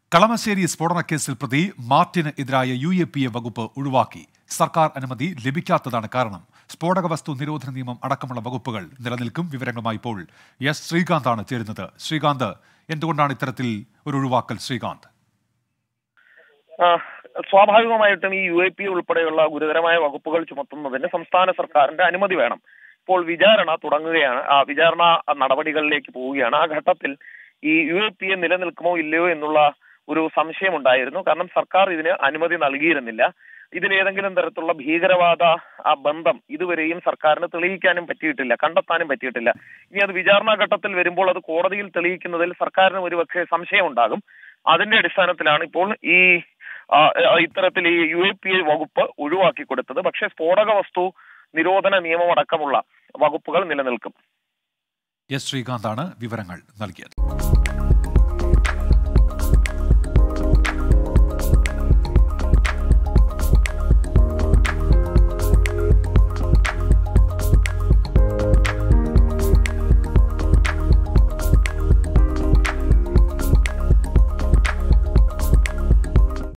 കളമശ്ശേരി സ്ഫോടനക്കേസിൽ പ്രതി മാർട്ടിന് എതിരായ UAPA വകുപ്പ് ഒഴിവാക്കി. സർക്കാർ അനുമതി ലഭിക്കാത്തതാണ് കാരണം. സ്ഫോടക വസ്തു നിരോധന നിയമം അടക്കമുള്ള വകുപ്പുകൾ നിലനിൽക്കും. വിവരങ്ങളുമായി ഇപ്പോൾ എസ് ശ്രീകാന്താണ് ചേരുന്നത്. ശ്രീകാന്ത്, എന്തുകൊണ്ടാണ് ഇത്തരത്തിൽ ഒരു ഒഴിവാക്കൽ? ശ്രീകാന്ത്, സ്വാഭാവികമായിട്ടും ഈ UAPA ഉൾപ്പെടെയുള്ള ഗുരുതരമായ വകുപ്പുകൾ ചുമത്തുന്നതിന് സംസ്ഥാന സർക്കാരിന്റെ അനുമതി വേണം. ഇപ്പോൾ വിചാരണ തുടങ്ങുകയാണ്. ആ വിചാരണ നടപടികളിലേക്ക് പോവുകയാണ്. ആ ഘട്ടത്തിൽ ഈ UAPA നിലനിൽക്കുമോ ഇല്ലയോ എന്നുള്ള ഒരു സംശയമുണ്ടായിരുന്നു. കാരണം സർക്കാർ ഇതിന് അനുമതി നൽകിയിരുന്നില്ല. ഇതിലേതെങ്കിലും തരത്തിലുള്ള ഭീകരവാദ ബന്ധം ഇതുവരെയും സർക്കാരിന് തെളിയിക്കാനും പറ്റിയിട്ടില്ല, കണ്ടെത്താനും പറ്റിയിട്ടില്ല. ഇനി അത് വിചാരണ ഘട്ടത്തിൽ വരുമ്പോൾ അത് കോടതിയിൽ തെളിയിക്കുന്നതിൽ സർക്കാരിന് ഒരുപക്ഷെ സംശയമുണ്ടാകും. അതിന്റെ അടിസ്ഥാനത്തിലാണ് ഇപ്പോൾ ഇത്തരത്തിൽ ഈ UAPA വകുപ്പ് ഒഴിവാക്കി കൊടുത്തത്. പക്ഷേ സ്ഫോടക വസ്തു നിരോധന നിയമമടക്കമുള്ള വകുപ്പുകൾ നിലനിൽക്കും. എസ് ശ്രീകാന്താണ് വിവരങ്ങൾ നൽകിയത്.